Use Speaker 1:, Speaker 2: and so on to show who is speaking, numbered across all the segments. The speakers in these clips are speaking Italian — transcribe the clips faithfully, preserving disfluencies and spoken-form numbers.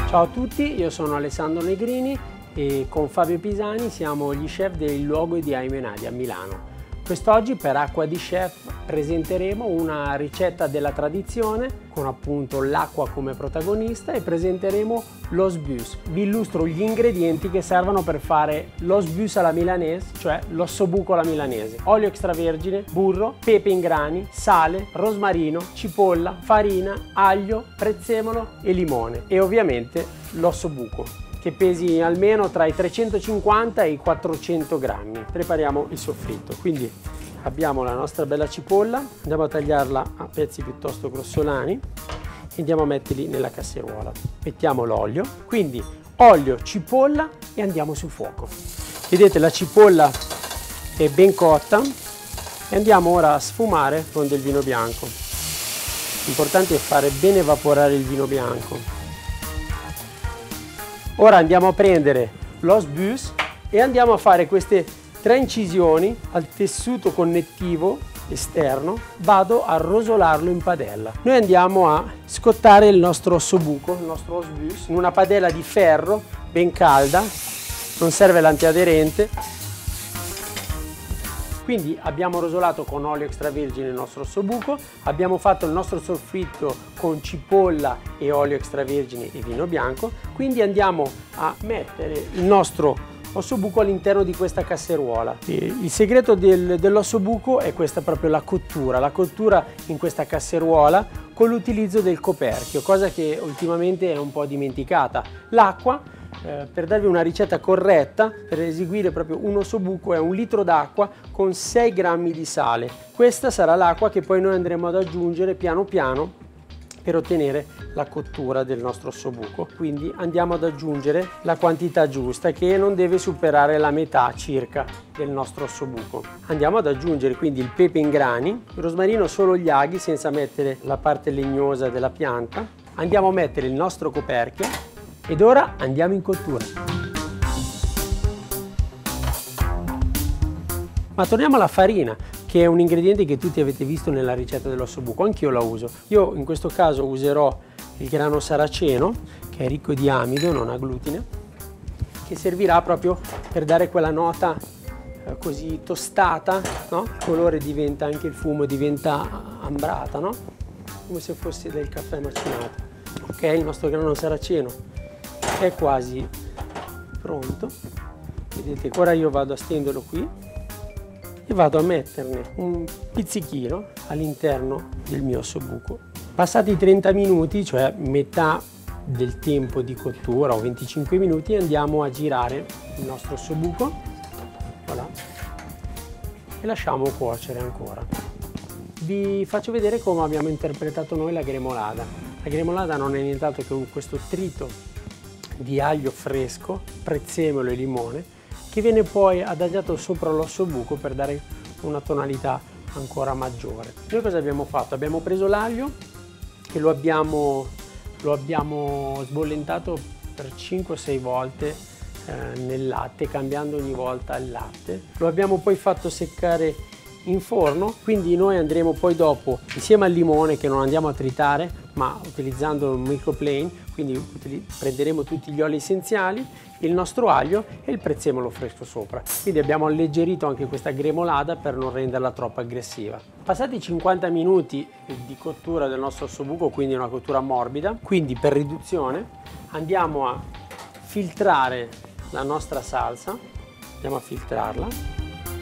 Speaker 1: Ciao a tutti, io sono Alessandro Negrini e con Fabio Pisani siamo gli chef del luogo di Aymenadi a Milano. Quest'oggi per Acqua di Chef presenteremo una ricetta della tradizione con appunto l'acqua come protagonista e presenteremo l'os bus. Vi illustro gli ingredienti che servono per fare l'os bus alla milanese, cioè l'ossobuco alla milanese. Olio extravergine, burro, pepe in grani, sale, rosmarino, cipolla, farina, aglio, prezzemolo e limone e ovviamente l'ossobuco, che pesi almeno tra i trecentocinquanta e i quattrocento grammi. Prepariamo il soffritto, quindi abbiamo la nostra bella cipolla, andiamo a tagliarla a pezzi piuttosto grossolani e andiamo a metterli nella casseruola. Mettiamo l'olio, quindi olio, cipolla e andiamo sul fuoco. Vedete, la cipolla è ben cotta e andiamo ora a sfumare con del vino bianco. L'importante è fare bene evaporare il vino bianco. Ora andiamo a prendere l'os bus e andiamo a fare queste tre incisioni al tessuto connettivo esterno. Vado a rosolarlo in padella. Noi andiamo a scottare il nostro ossobuco, il nostro os bus, in una padella di ferro ben calda, non serve l'antiaderente. Quindi abbiamo rosolato con olio extravergine il nostro ossobuco, abbiamo fatto il nostro soffritto con cipolla e olio extravergine e vino bianco, quindi andiamo a mettere il nostro ossobuco all'interno di questa casseruola. Il segreto del, dell'ossobuco è questa proprio la cottura, la cottura in questa casseruola con l'utilizzo del coperchio, cosa che ultimamente è un po' dimenticata. L'acqua, Eh, per darvi una ricetta corretta, per eseguire proprio un ossobuco è un litro d'acqua con sei grammi di sale. Questa sarà l'acqua che poi noi andremo ad aggiungere piano piano per ottenere la cottura del nostro ossobuco. Quindi andiamo ad aggiungere la quantità giusta, che non deve superare la metà circa del nostro ossobuco. Andiamo ad aggiungere quindi il pepe in grani, il rosmarino solo gli aghi senza mettere la parte legnosa della pianta. Andiamo a mettere il nostro coperchio ed ora andiamo in cottura. Ma torniamo alla farina, che è un ingrediente che tutti avete visto nella ricetta dell'ossobuco, anch'io la uso. Io in questo caso userò il grano saraceno, che è ricco di amido, non ha glutine, che servirà proprio per dare quella nota eh, così tostata, no? Il colore diventa, anche il fumo diventa ambrata, no? Come se fosse del caffè macinato. Ok, il nostro grano saraceno è quasi pronto. Vedete, ora io vado a stenderlo qui e vado a metterne un pizzichino all'interno del mio ossobuco. Passati trenta minuti, cioè metà del tempo di cottura o venticinque minuti, andiamo a girare il nostro ossobuco, voilà, e lasciamo cuocere ancora. Vi faccio vedere come abbiamo interpretato noi la gremolada. La gremolada non è nient'altro che questo trito di aglio fresco, prezzemolo e limone, che viene poi adagiato sopra l'ossobuco per dare una tonalità ancora maggiore. Noi cosa abbiamo fatto? Abbiamo preso l'aglio e lo abbiamo, lo abbiamo sbollentato per cinque o sei volte eh, nel latte, cambiando ogni volta il latte. Lo abbiamo poi fatto seccare in forno, quindi noi andremo poi dopo, insieme al limone che non andiamo a tritare ma utilizzando un microplane, quindi prenderemo tutti gli oli essenziali, il nostro aglio e il prezzemolo fresco sopra. Quindi abbiamo alleggerito anche questa gremolada per non renderla troppo aggressiva. Passati cinquanta minuti di cottura del nostro ossobuco, quindi una cottura morbida, quindi per riduzione andiamo a filtrare la nostra salsa, andiamo a filtrarla.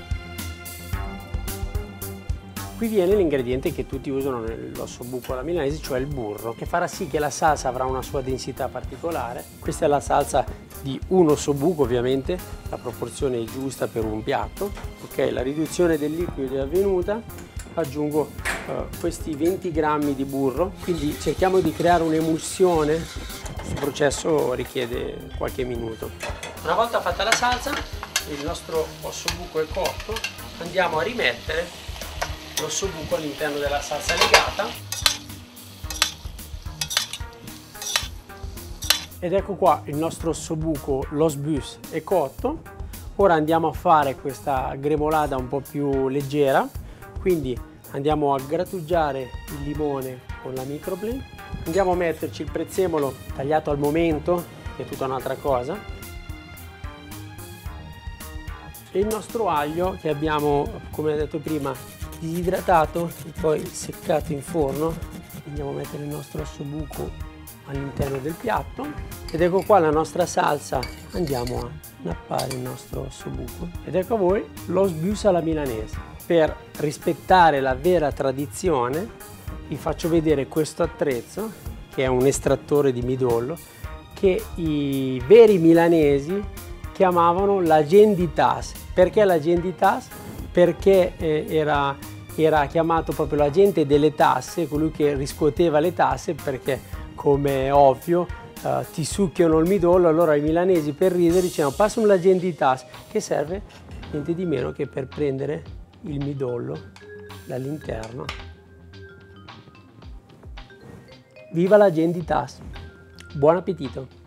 Speaker 1: Qui viene l'ingrediente che tutti usano nell'ossobuco alla milanese, cioè il burro, che farà sì che la salsa avrà una sua densità particolare. Questa è la salsa di un ossobuco, ovviamente, la proporzione è giusta per un piatto. Ok, la riduzione del liquido è avvenuta, aggiungo uh, questi venti grammi di burro, quindi cerchiamo di creare un'emulsione. Il processo richiede qualche minuto. Una volta fatta la salsa, il nostro ossobuco è cotto, andiamo a rimettere l'ossobuco all'interno della salsa legata ed ecco qua il nostro ossobuco, l'os bus, è cotto. Ora andiamo a fare questa gremolada un po' più leggera, quindi andiamo a grattugiare il limone con la microplane Andiamo a metterci il prezzemolo tagliato al momento, che è tutta un'altra cosa, e il nostro aglio che abbiamo, come ho detto prima, disidratato e poi seccato in forno. Andiamo a mettere il nostro ossobuco all'interno del piatto ed ecco qua la nostra salsa. Andiamo a nappare il nostro ossobuco ed ecco a voi lo sbius alla milanese. Per rispettare la vera tradizione vi faccio vedere questo attrezzo, che è un estrattore di midollo, che i veri milanesi chiamavano l'agenditas. Perché l'agenditas? Perché eh, era, era chiamato proprio l'agente delle tasse, colui che riscuoteva le tasse, perché come è ovvio eh, ti succhiano il midollo. Allora i milanesi per ridere dicevano passami l'agenditas, che serve niente di meno che per prendere il midollo dall'interno. Viva l'agenditas! Buon appetito!